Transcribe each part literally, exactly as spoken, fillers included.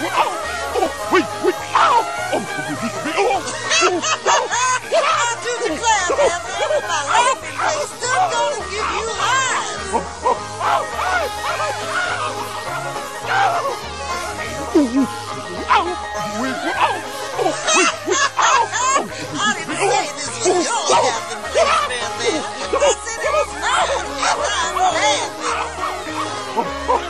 oh, wait, wait, ow! Oh, oh, I'll do the clap, Evan. My laughing place still gonna give you highs. I didn't say this was your laughing place, man. I said it was mine, and I'm laughing.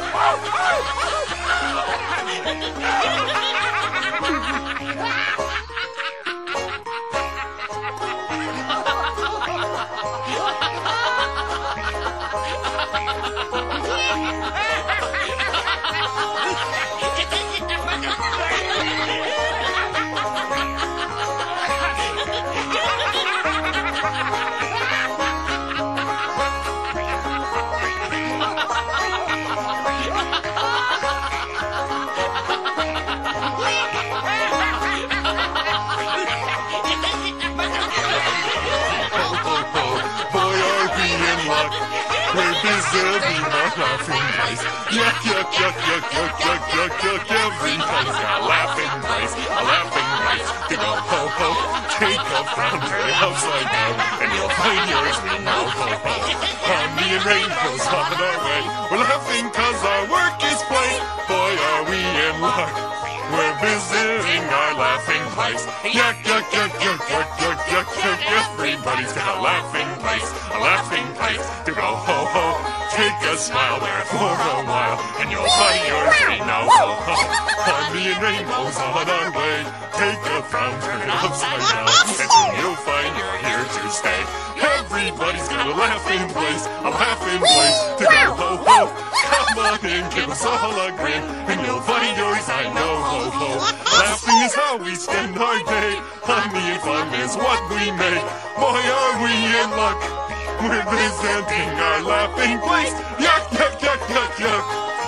We're deserving a laughing place. Yuck, yuck, yuck, yuck, yuck, yuck, yuck, yuck. Everybody's got a laughing place, a laughing place to go ho ho. Take a frown, turn it upside down, and you'll find yours. We know ho ho. Harmony and rainbows on our way. We're laughing 'cause our work is play. Boy, are we in luck. We're visiting our laughing place. Yuck, yuck, yuck, yuck, yuck, yuck, yuck, yuck. Everybody's got a laughing place, a laughing place to go ho ho. Take a smile there for a while, and you'll find yours. We know ho ho. Harmony and rainbows on our way. Take a frown, turn it upside down, and soon you'll find you're here to stay. Everybody's got a laughing place, a laughing place to go ho ho. Come on in, give us all a grin, and you'll find yours. I know ho ho. Laughing is how we spend our day. Honey and fun is what we make. Boy, are we in luck. We're visiting our laughing place. Yuck, yuck, yuck, yuck, yuck.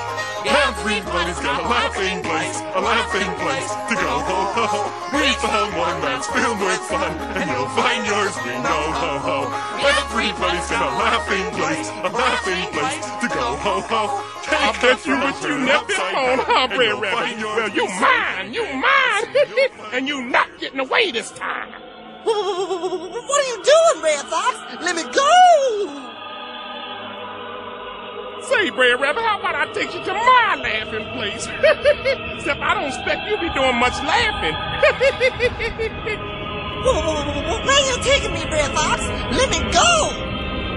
Everybody's got a laughing place, a laughing place to go ho ho. We found one that's filled with fun, and you'll find yours. We know ho ho. Everybody's got a laughing place, a laughing place to go ho ho. I bet you what you never on, huh, Red Rabbit? Well, you mine, you mine, and you not getting away this time. What are you doing, Red Fox? Let me go! Say, Red Rabbit, how about I take you to my laughing place? Except I don't expect you to be doing much laughing. Where you taking me, Red Fox? Let me go!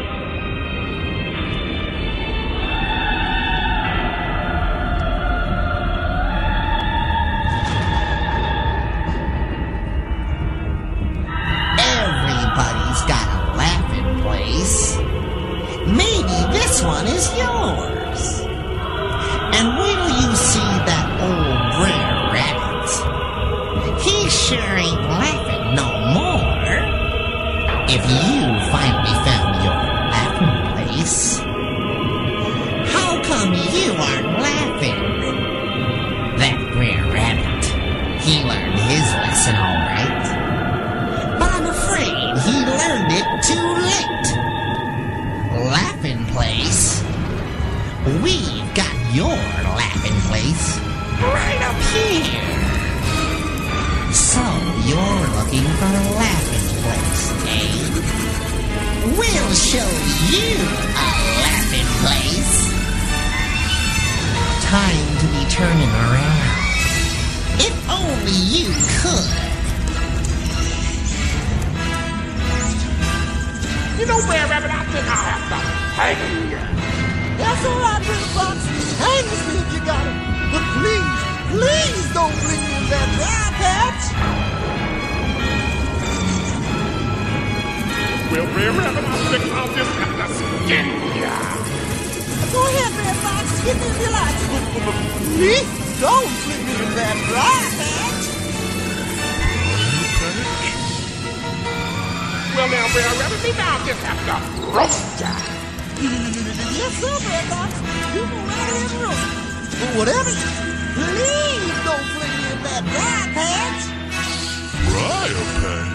Maybe this one is yours. And will you see that old Brer Rabbit? He sure ain't laughing no more. If you finally found your laughing place, how come you aren't laughing? That Brer Rabbit, he learned his lesson all right. But I'm afraid he learned it too late. Laughing place? We've got your laughing place right up here. So you're looking for a laughing place, eh? We'll show you a laughing place. Time to be turning around. If only you could. You know, Red Rabbit, I think I'll have to hang you. That's all right, Red Fox. Hang me if you got it. But please, please don't bring me in that dry patch. Well, Red Rabbit, I think I'll just have to skin you. Go ahead, Red Fox. Skin me if you like. But please don't bring me in that dry patch. Well, now, Red Rabbit, maybe I'll just have to roast ya. Yes, sir, Red Fox. You go right ahead and roast. But whatever, please don't fling me in that dry patch. Briar patch?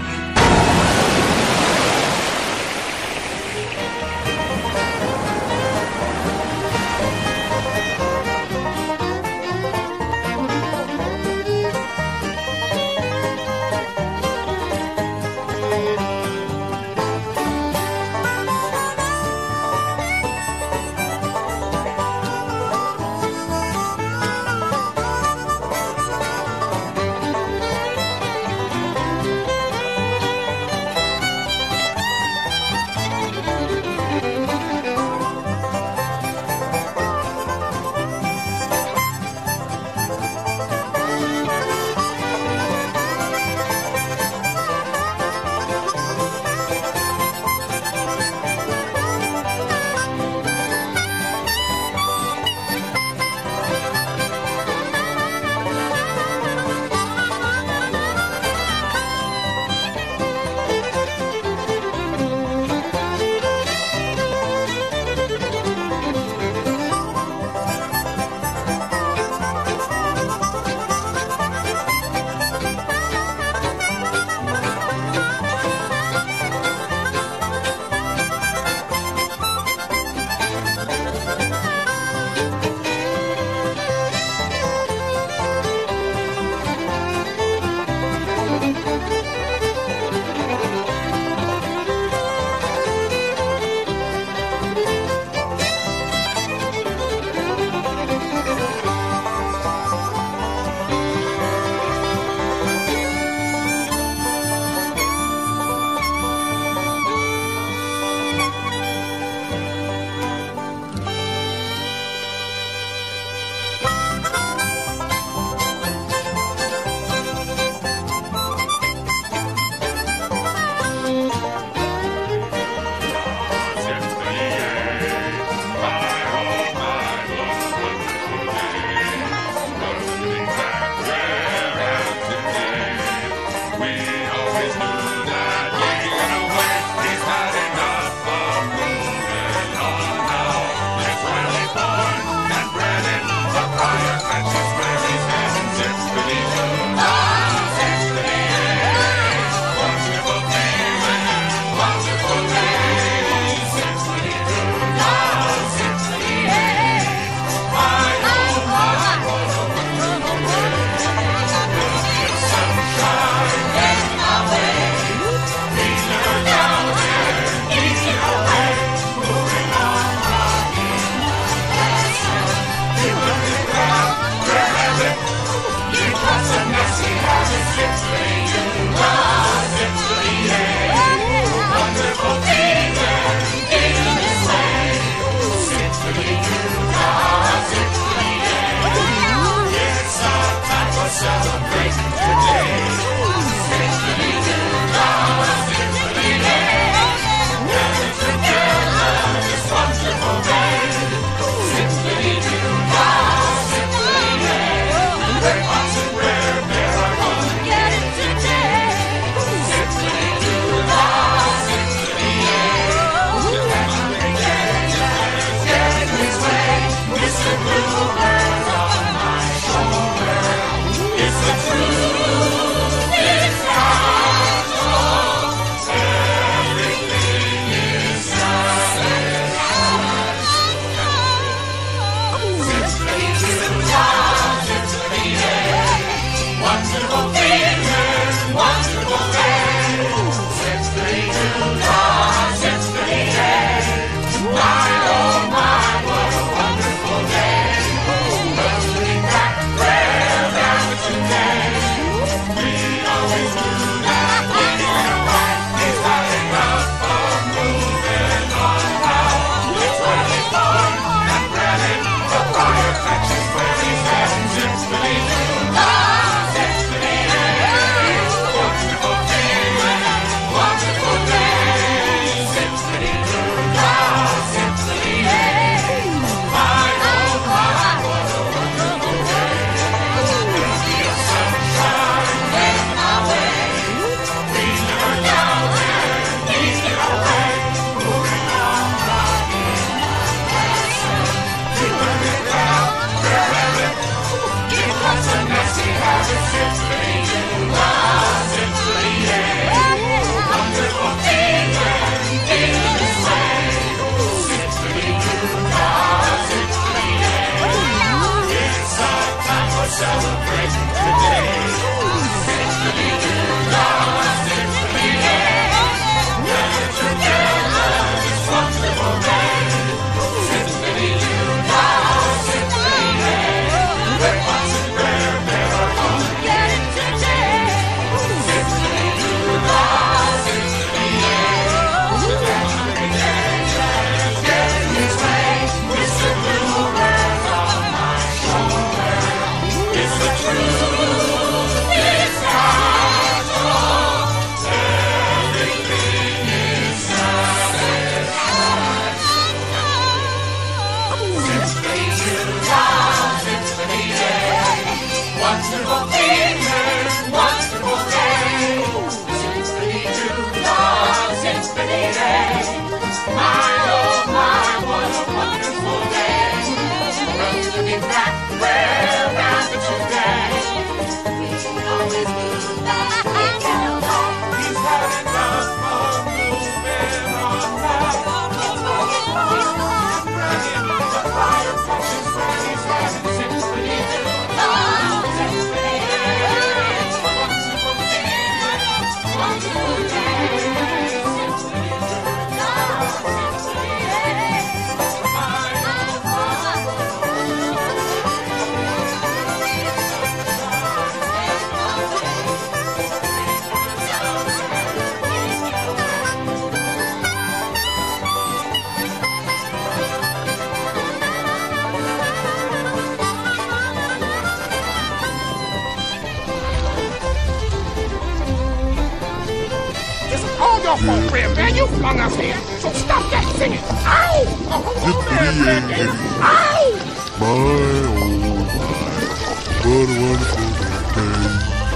flung us here, so stop that singing. Ow! Oh, hold on there, Fred. Ow! My, oh my, what a wonderful day.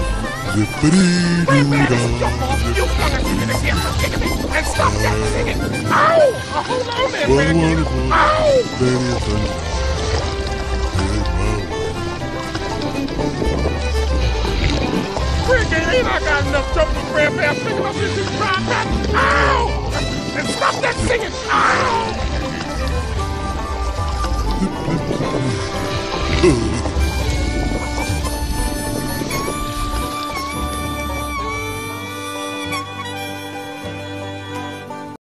Zippity-doo-dah. You flung us into the gift of kicking me, and stop that singing. Ow! Oh, hold on there, What a Fred. wonderful Ow! day of sunshine. Fred, ain't I got enough trouble with Fred Bear singing up in this dry back? Ow!